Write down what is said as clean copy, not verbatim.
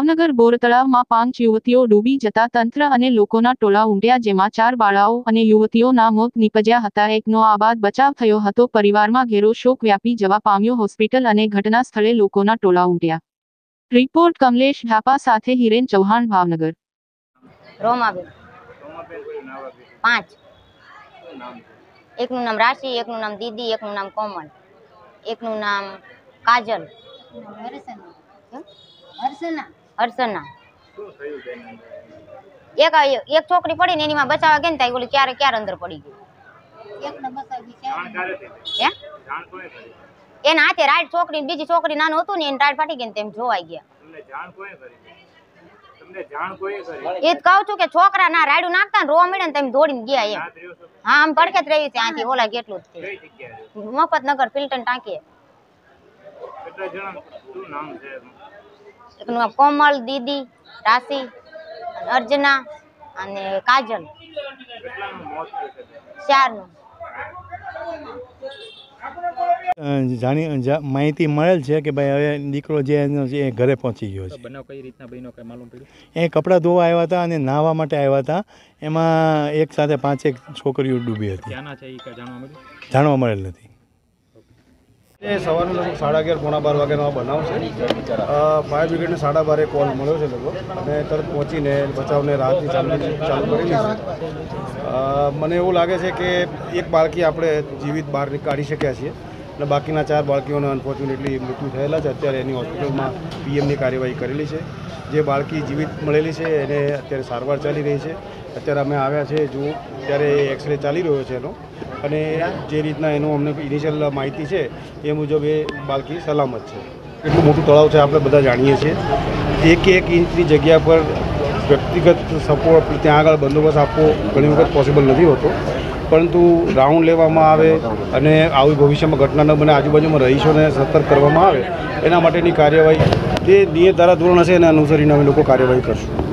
ભાવનગર બોરતળાવમાં 5 યુવતીઓ ડૂબી જતા તંત્ર અને લોકોના ટોળા ઉમટ્યા, જેમાં 4 બાળાઓ અને યુવતીઓના મોત નીપજ્યા હતા। એકનો આબાદ બચાવ થયો હતો। પરિવારમાં ઘેરો શોક વ્યાપી જવા પામ્યો। હોસ્પિટલ અને ઘટના સ્થળે લોકોના ટોળા ઉમટ્યા। રિપોર્ટ કમલેશ ઢાપા સાથે હિરેન ચૌહાણ, ભાવનગર। રોમાબેન 5 એકનું નામ રાશિ, એકનું નામ દીદી, એકનું નામ કોમલ, એકનું નામ કાજલ, હર્ષના। એક છોકરી પડી ને એની માં બચાવવા ગઈ ને ત્યાં ઓલી ક્યારે અંદર પડી ગઈ। એના હાથે રાઈડ છોકરી બીજી છોકરી નાનું હતું ને એને રાઈડ ફાટી ગઈ ને તેમ જોવાઈ ગયા। એ જ કહું છું કે છોકરા ના રાયડું નાખતા ને રોવા મળ્યા ને તેમ દોડીને ગયા એમ। હા, આમ પડકે જ રહી છે આથી ઓલા કેટલું જ મફતનગર ફિલ્ટન ટાંકી। એકનું નામ કોમલ, દીદી, રાશિ, અર્જના અને કાજલ। 4 માહિતી મળેલ છે કે ભાઈ હવે દીકરો જે ઘરે પહોંચી ગયો છે। બનાવ કઈ રીતના બન્યો કઈ માલુમ પડ્યું? એ કપડાં ધોવા આવ્યા હતા અને નાહવા માટે આવ્યા હતા। એમાં એક સાથે 5 છોકરીઓ ડૂબી હતી। ક્યાંના છે એ જાણવા મળ્યું? જાણવા મળેલ નથી। એ સવારનું લગભગ 11:30 પોણા 12 વાગ્યાનો બનાવ છે। ફાયર બ્રિગેડને 12:30 કોલ મળ્યો છે લગભગ, અને તરત પહોંચીને બચાવને રાહતની ચાલુ કરેલી છે। મને એવું લાગે છે કે એક બાળકી આપણે જીવિત બહાર કાઢી શક્યા છીએ અને બાકીના 4 બાળકીઓને અનફોર્ચ્યુનેટલી મૃત્યુ થયેલા છે। અત્યારે એની હોસ્પિટલમાં પીએમની કાર્યવાહી કરેલી છે। જે બાળકી જીવિત મળેલી છે એને અત્યારે સારવાર ચાલી રહી છે। અત્યારે અમે આવ્યા છે જો ત્યારે એક્સરે ચાલી રહ્યો છે એનો, અને જે રીતના એનું અમને ઇનિશિયલ માહિતી છે એ મુજબ એ બાળકી સલામત છે। કેટલું મોટું તળાવ છે આપણે બધા જાણીએ છીએ। એક ઇંચની જગ્યા પર વ્યક્તિગત સપોર્ટ ત્યાં આગળ બંદોબસ્ત આપવો ઘણી વખત પોસિબલ નથી હોતો, પરંતુ રાઉન્ડ લેવામાં આવે અને આવી ભવિષ્યમાં ઘટના ન બને, આજુબાજુમાં રહીશોને સતર્ક કરવામાં આવે, એના માટેની કાર્યવાહી તે નિયત ધારાધોરણ હશે એને અનુસરીને અમે લોકો કાર્યવાહી કરશું।